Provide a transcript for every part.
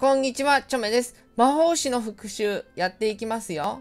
こんにちは、チョメです。魔法師の復習やっていきますよ。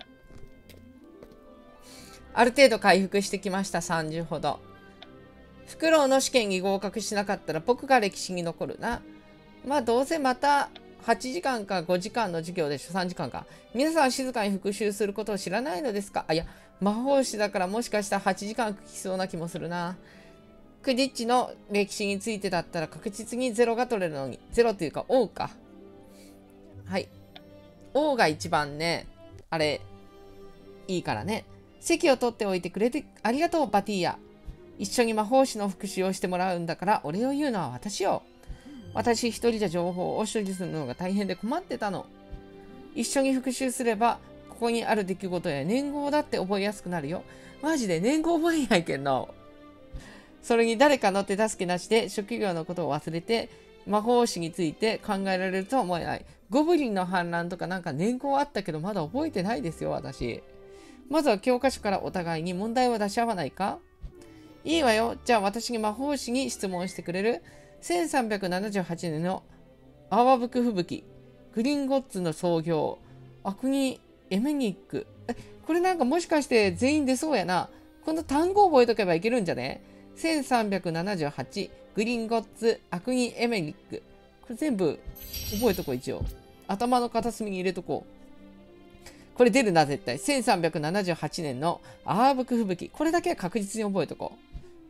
ある程度回復してきました。30ほど。フクロウの試験に合格しなかったら僕が歴史に残るな。まあどうせまた8時間か5時間の授業でしょ。3時間か。皆さん静かに復習することを知らないのですか？いや、魔法師だからもしかしたら8時間聞きそうな気もするな。クディッチの歴史についてだったら確実にゼロが取れるのに。ゼロというか王か。はい。王が一番ね、あれ、いいからね。席を取っておいてくれてありがとう、バティーヤ。一緒に魔法師の復習をしてもらうんだから、お礼を言うのは私よ。私一人じゃ情報を処理するのが大変で困ってたの。一緒に復習すれば、ここにある出来事や年号だって覚えやすくなるよ。マジで年号覚えないけんの。それに誰かの手助けなしで職業のことを忘れて、魔法師について考えられるとは思えない。ゴブリンの反乱とかなんか年号あったけどまだ覚えてないですよ、私。まずは教科書からお互いに問題を出し合わないか？いいわよ。じゃあ私に魔法師に質問してくれる？ 1378 年のアワブク吹雪、グリンゴッツの創業、アクニ・エメニック。これなんかもしかして全員出そうやな。この単語覚えとけばいけるんじゃね？ 1378、グリンゴッツ、アクニ・エメニック。これ全部覚えとこう、一応。頭の片隅に入れとこう。これ出るな、絶対。1378年のアーブク吹雪。これだけは確実に覚えとこう。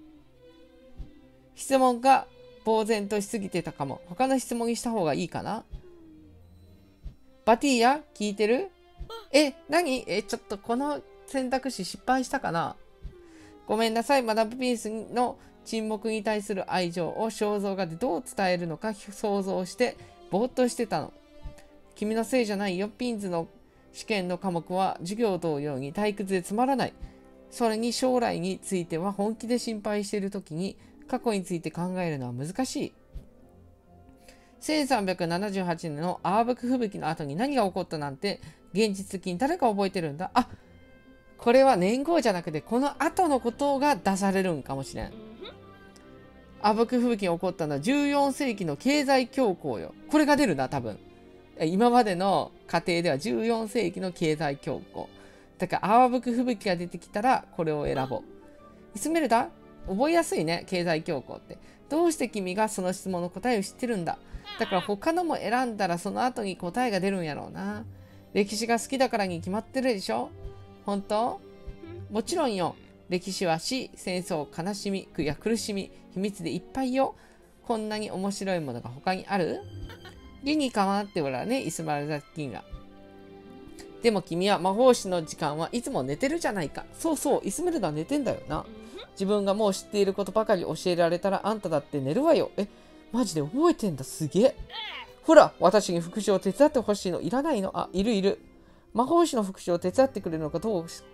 質問が呆然としすぎてたかも。他の質問にした方がいいかな。バティーヤ、聞いてる？何？ちょっとこの選択肢失敗したかな？ごめんなさい。マダムピースの沈黙に対する愛情を肖像画でどう伝えるのか想像してぼーっとしてたの。君のせいじゃないよ。ピンズの試験の科目は授業同様に退屈でつまらない。それに将来については本気で心配しているときに過去について考えるのは難しい。1378年のアーブク吹雪の後に何が起こったなんて現実的に誰が覚えてるんだ？これは年号じゃなくてこの後のことが出されるんかもしれん。アブク吹雪が起こったのは14世紀の経済恐慌よ。これが出るな、多分。今までの過程では14世紀の経済恐慌。だからアブク吹雪が出てきたらこれを選ぼう。イスメルダ？覚えやすいね、経済恐慌って。どうして君がその質問の答えを知ってるんだ？だから他のも選んだらその後に答えが出るんやろうな。歴史が好きだからに決まってるでしょ？本当？もちろんよ。歴史は死、戦争、悲しみ、苦や苦しみ、秘密でいっぱいよ。こんなに面白いものが他にある？理にかなっておらね、イスマルザッキンが。でも君は魔法師の時間はいつも寝てるじゃないか。そうそう、イスメルダ寝てんだよな。自分がもう知っていることばかり教えられたらあんただって寝るわよ。マジで覚えてんだ、すげえ。ほら、私に復習を手伝ってほしいのいらないの？いるいる。魔法師の復習を手伝ってくれるのかどうして？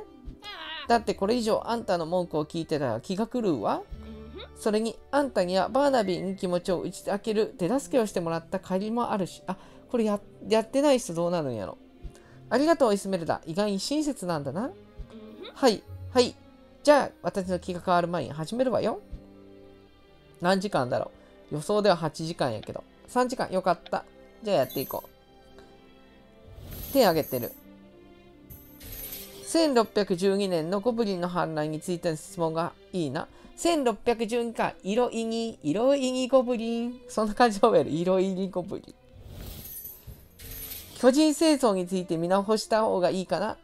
だってこれ以上あんたの文句を聞いてたら気が狂うわ。それにあんたにはバーナビーに気持ちを打ち明ける手助けをしてもらった借りもあるし、これ やってない人どうなるんやろ。ありがとう、イスメルダ。意外に親切なんだな。はい、はい。じゃあ、私の気が変わる前に始めるわよ。何時間だろう。予想では8時間やけど。3時間、よかった。じゃあやっていこう。手挙げてる。1612年のゴブリンの反乱についての質問がいいな。1612か、色いぎゴブリン。そんな感じで覚える。色いぎゴブリン。巨人戦争について見直した方がいいかな。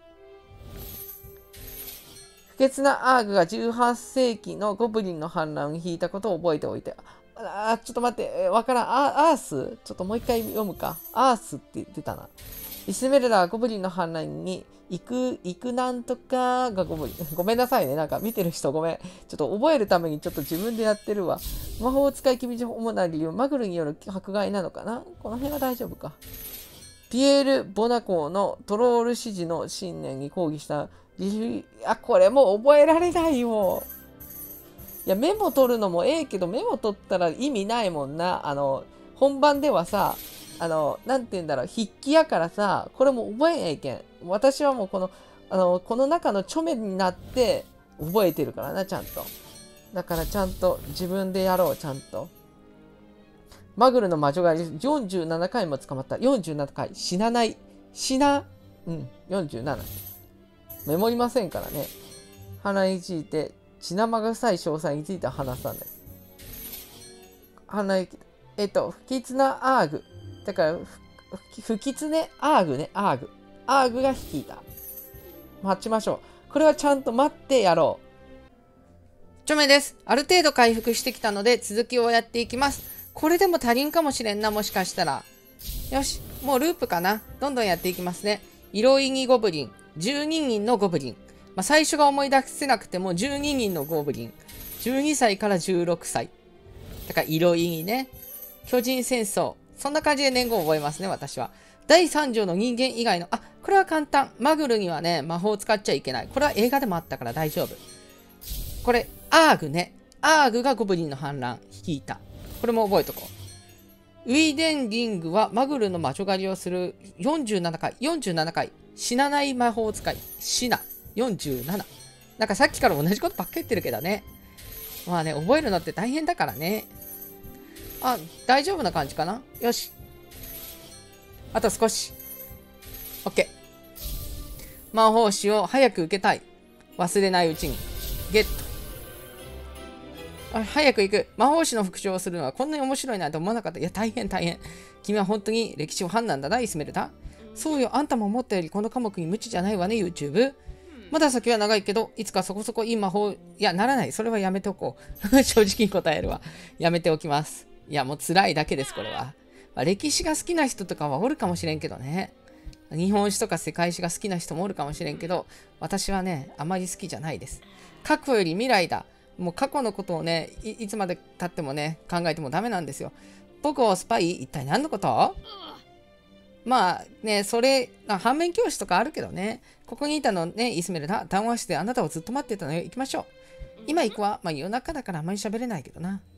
不潔なアーグが18世紀のゴブリンの反乱に引いたことを覚えておいて。ちょっと待って、わからん。アース？ちょっともう一回読むか。アースって言ってたな。イスメルダはゴブリンの反乱に行くなんとかがゴブリン。ごめんなさいね。なんか見てる人ごめん。ちょっと覚えるためにちょっと自分でやってるわ。魔法使い君主な理由、マグルによる迫害なのかな？この辺は大丈夫か。ピエール・ボナコーのトロール支持の信念に抗議したこれもう覚えられないよ。いや、メモ取るのもけど、メモ取ったら意味ないもんな。本番ではさ、なんて言うんだろう、筆記やからさ、これも覚えないけん。私はもうこの中のチョメになって覚えてるからな、ちゃんと。だからちゃんと自分でやろう、ちゃんと。 マグルの魔女狩り47回も捕まった。47回。死なない。47。メモりませんからね。鼻について、血生臭い詳細については話さない。鼻息、不吉なアーグ。だから、不吉ね、アーグね、アーグ。アーグが率いた。待ちましょう。これはちゃんと待ってやろう。ちょめです。ある程度回復してきたので、続きをやっていきます。これでも足りんかもしれんな、もしかしたら。よし、もうループかな。どんどんやっていきますね。色いぎゴブリン。12人のゴブリン。最初が思い出せなくても12人のゴブリン。12歳から16歳。だから色いぎね。巨人戦争。そんな感じで年号を覚えますね、私は。第3条の人間以外の、これは簡単。マグルにはね、魔法を使っちゃいけない。これは映画でもあったから大丈夫。これ、アーグね。アーグがゴブリンの反乱、率いた。これも覚えとこう。ウィーデンリングはマグルの魔女狩りをする47回。47回。死なない魔法使い。死な。47。なんかさっきから同じことばっかり言ってるけどね。まあね、覚えるのって大変だからね。大丈夫な感じかな。よし。あと少し。OK。魔法師を早く受けたい。忘れないうちに。ゲット。早く行く。魔法師の復唱をするのはこんなに面白いなんて思わなかった。いや、大変大変。君は本当に歴史をファンなんだな、イスメルダ。そうよ、あんたも思ったよりこの科目に無知じゃないわね、YouTube。まだ先は長いけど、いつかそこそこいい魔法、ならない。それはやめておこう。正直に答えるわ。やめておきます。いや、もう辛いだけです、これは。歴史が好きな人とかはおるかもしれんけどね。日本史とか世界史が好きな人もおるかもしれんけど、私はね、あまり好きじゃないです。過去より未来だ。もう過去のことをね、いつまで経ってもね、考えてもダメなんですよ。僕をスパイ、一体何のこと？まあね、それ、反面教師とかあるけどね、ここにいたのね、イスメルダ、談話してあなたをずっと待ってたのよ。行きましょう。今行くわ。夜中だからあんまり喋れないけどな。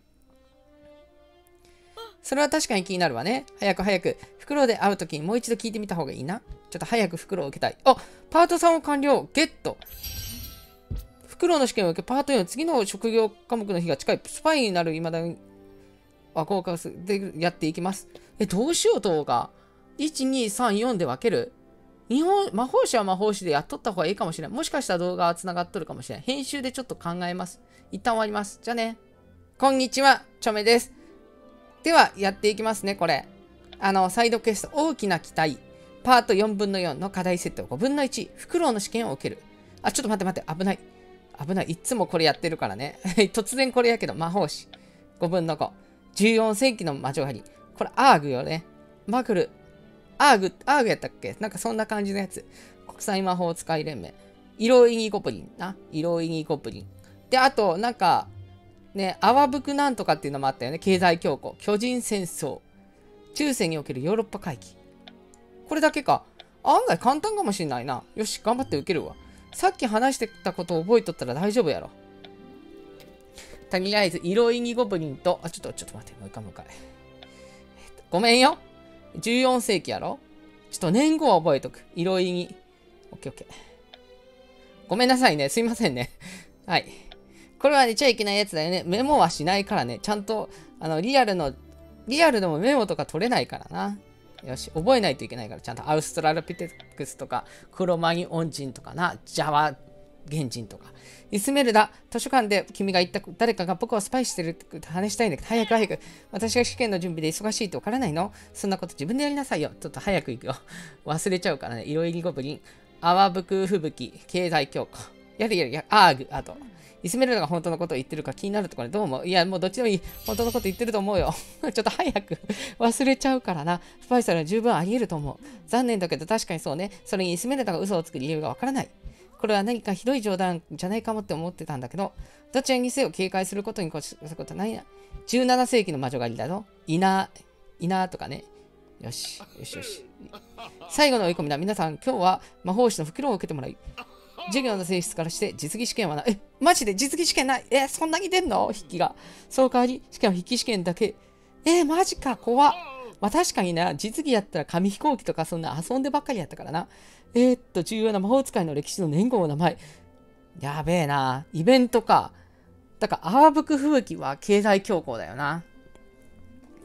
それは確かに気になるわね。早く早く。フクロウで会うときにもう一度聞いてみた方がいいな。ちょっと早くフクロウを受けたい。パート3を完了。ゲット。フクロウの試験を受け、パート4、次の職業科目の日が近い。スパイになる未だに、合格でやっていきます。どうしようとか。1、2、3、4で分ける。魔法師は魔法師でやっとった方がいいかもしれん。もしかしたら動画は繋がっとるかもしれん。編集でちょっと考えます。一旦終わります。じゃあね。こんにちは、チョメです。では、やっていきますね、これ。サイドクエスト、大きな期待。パート4分の4の課題セット5分の1。フクロウの試験を受ける。ちょっと待って。危ない。危ない。いつもこれやってるからね。突然これやけど、魔法師。5分の5。14世紀の魔女狩り。これ、アーグよね。マグル。アーグやったっけ？なんかそんな感じのやつ。国際魔法使い連盟。色いぎゴブリンな。色いぎゴブリン。で、あと、なんか、ね、泡吹くなんとかっていうのもあったよね。経済恐慌。巨人戦争。中世におけるヨーロッパ回帰。これだけか。案外簡単かもしれないな。よし、頑張って受けるわ。さっき話してたことを覚えとったら大丈夫やろ。とりあえず、色いぎゴブリンと、ちょっと待って、もう一回。ごめんよ。14世紀やろ？ちょっと年号は覚えとく。色いぎ。オッケー。ごめんなさいね。すいませんね。はい。これは寝ちゃいけないやつだよね。メモはしないからね。ちゃんと、リアルでもメモとか取れないからな。よし、覚えないといけないから、ちゃんとアウストラロピテクスとか、クロマニオン人とかな、ジャワ原人とか。イスメルダ、図書館で君が言った誰かが僕をスパイしてるって話したいんだけど、早く。私が試験の準備で忙しいってわからないの？そんなこと自分でやりなさいよ。ちょっと早く行くよ。忘れちゃうからね。色入りゴブリン、泡吹く吹雪、経済強化。やる。アーグ、あと。イスメルダが本当のことを言ってるか気になるところでどう思う？いや、もうどっちでもいい。本当のこと言ってると思うよ。ちょっと早く忘れちゃうからな。スパイスは十分あり得ると思う。残念だけど確かにそうね。それにイスメルダが嘘をつく理由がわからない。これは何かひどい冗談じゃないかもって思ってたんだけど、どちらにせよ警戒することに越したことはないな。17世紀の魔女狩りだぞ。いなとかね。よし。最後の追い込みだ。皆さん、今日は魔法師の袋を受けてもらい。授業の性質からして実技試験はない。マジで実技試験ない。そんなに出んの？筆記が。その代わり、しかも筆記試験だけ。マジか、怖っ。まあ確かにな、実技やったら紙飛行機とかそんな遊んでばっかりやったからな。重要な魔法使いの歴史の年号の名前。やべえな。イベントか。だから、泡吹く吹雪は経済恐慌だよな。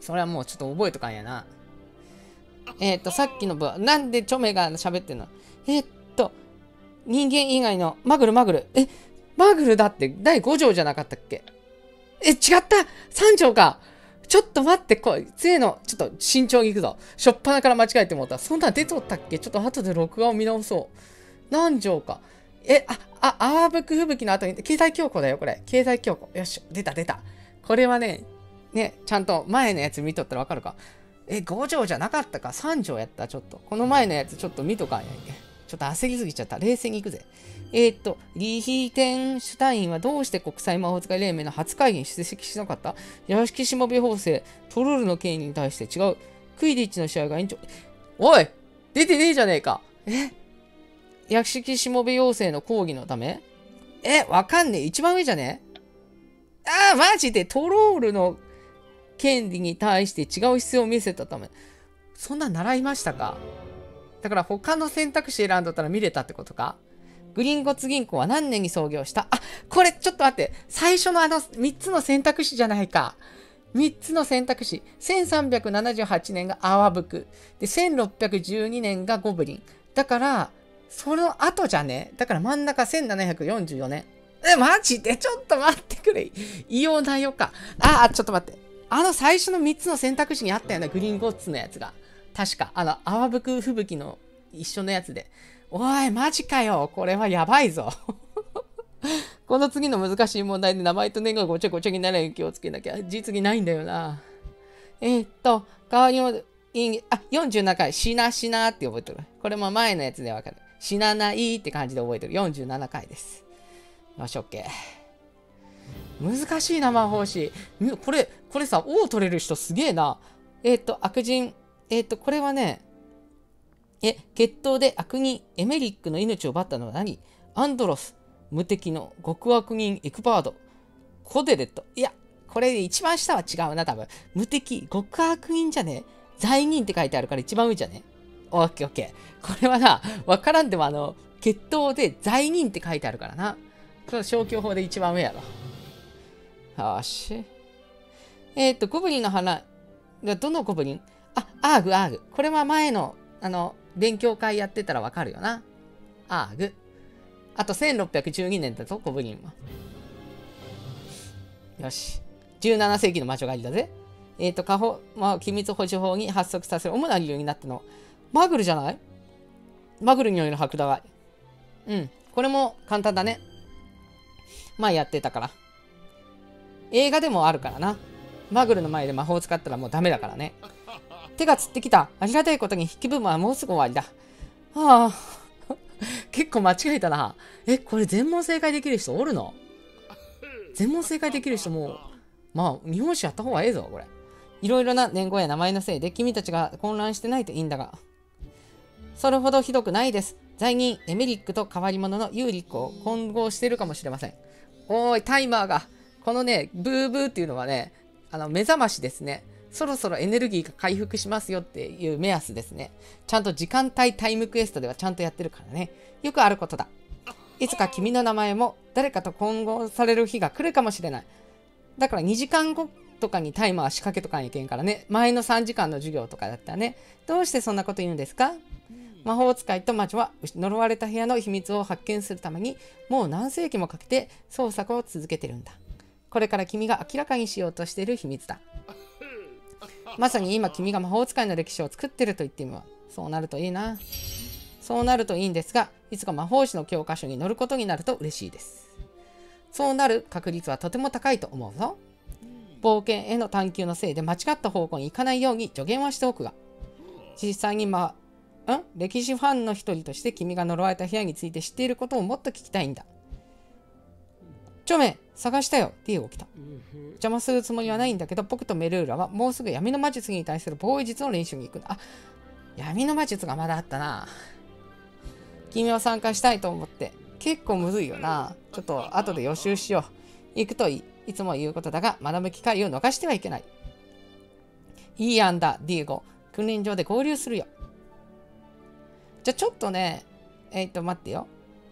それはもうちょっと覚えとかんやな。さっきの分、なんでチョメが喋ってんの？人間以外のマグル。マグルだって第5条じゃなかったっけ？違った !3 条か。ちょっと待って、こいつへの、ちょっと慎重に行くぞ。しょっぱなから間違えてもうた。そんなん出とったっけ？ちょっと後で録画を見直そう。何条か。泡吹く吹雪の後に、経済強固だよ、これ。経済強固。よし、出た。これはね、ちゃんと前のやつ見とったらわかるか。5条じゃなかったか ?3 条やった。ちょっと。この前のやつちょっと見とかんやんけ。ちょっと焦りすぎちゃった。冷静に行くぜ。リヒーテンシュタインはどうして国際魔法使い連盟の初会議に出席しなかった？屋敷しもべ法制、トロールの権威に対して違う。クイディッチの試合が延長。おい出てねえじゃねえか。屋敷しもべ要請の抗議のため？わかんねえ。一番上じゃねえ？マジでトロールの権利に対して違う姿勢を見せたため。そんなん習いましたか？だから他の選択肢選んどったら見れたってことか？グリンゴッツ銀行は何年に創業した？これちょっと待って。最初の3つの選択肢じゃないか。3つの選択肢。1378年が泡吹く。で、1612年がゴブリン。だから、その後じゃね？だから真ん中1744年。マジでちょっと待ってくれ。異様なよか。ちょっと待って。最初の3つの選択肢にあったよね。グリンゴッツのやつが。確か。泡吹く吹雪の一緒のやつで。おい、マジかよ。これはやばいぞ。この次の難しい問題で名前と年がごちゃごちゃにならないように気をつけなきゃ。実技ないんだよな。代わりの47回、しなって覚えてる。これも前のやつでわかる。死なないって感じで覚えてる。47回です。よし、OK。難しいな、魔法師。これさ、王取れる人すげえな。悪人。これはね、決闘で悪人エメリックの命を奪ったのは何？アンドロス、無敵の極悪人エクバード、コデレット。いや、これ一番下は違うな、多分。無敵、極悪人じゃね？罪人って書いてあるから一番上じゃね？オッケー。これはな、わからんでも決闘で罪人って書いてあるからな。これ消去法で一番上やろ。よし。ゴブリンの花。どのゴブリン？アーグ。これは前の、勉強会やってたらわかるよな。アーグ。あと1612年だぞ、ゴブリンは。よし。17世紀の魔女狩りだぜ。機密保持法に発足させる主な理由になったの。マグルじゃない？マグルによる剥奪。これも簡単だね。前やってたから。映画でもあるからな。マグルの前で魔法を使ったらもうダメだからね。手がつってきた。ありがたいことに筆記部分はもうすぐ終わりだ。結構間違えたな。これ全問正解できる人おるの？全問正解できる人も、日本史やった方がええぞ、これ。いろいろな年号や名前のせいで君たちが混乱してないといいんだが。それほどひどくないです。罪人、エメリックと変わり者のユーリックを混合しているかもしれません。おーい、タイマーが。このね、ブーブーっていうのはね、目覚ましですね。そろそろエネルギーが回復しますよっていう目安ですね。ちゃんと時間帯タイムクエストではちゃんとやってるからね。よくあることだ。いつか君の名前も誰かと混合される日が来るかもしれない。だから2時間後とかにタイマー仕掛けとかにいけんからね。前の3時間の授業とかだったらね。どうしてそんなこと言うんですか？魔法使いと魔女は呪われた部屋の秘密を発見するためにもう何世紀もかけて捜索を続けてるんだ。これから君が明らかにしようとしている秘密だ。まさに今君が魔法使いの歴史を作ってると言ってみよう。そうなるといいな。そうなるといいんですが、いつか魔法師の教科書に載ることになると嬉しいです。そうなる確率はとても高いと思うぞ。冒険への探求のせいで間違った方向に行かないように助言はしておくが、実際に歴史ファンの一人として君が呪われた部屋について知っていることをもっと聞きたいんだ。チョメ、探したよ。ディエゴ来た。邪魔するつもりはないんだけど、僕とメルーラはもうすぐ闇の魔術に対する防衛術の練習に行くんだ。闇の魔術がまだあったな。君は参加したいと思って。結構むずいよな。ちょっと後で予習しよう。行くといい。いつも言うことだが、学ぶ機会を逃してはいけない。いい案だ、ディエゴ。訓練場で合流するよ。じゃあちょっとね、待ってよ。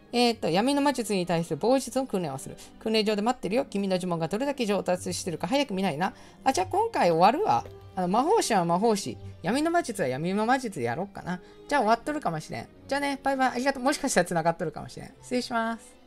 闇の魔術に対する防術の訓練をする。訓練場で待ってるよ。君の呪文がどれだけ上達してるか早く見ないな。あ、じゃあ今回終わるわ。魔法師は魔法師。闇の魔術は闇の魔術でやろうかな。じゃあ終わっとるかもしれん。じゃあね、バイバイ。ありがとう。もしかしたら繋がっとるかもしれん。失礼します。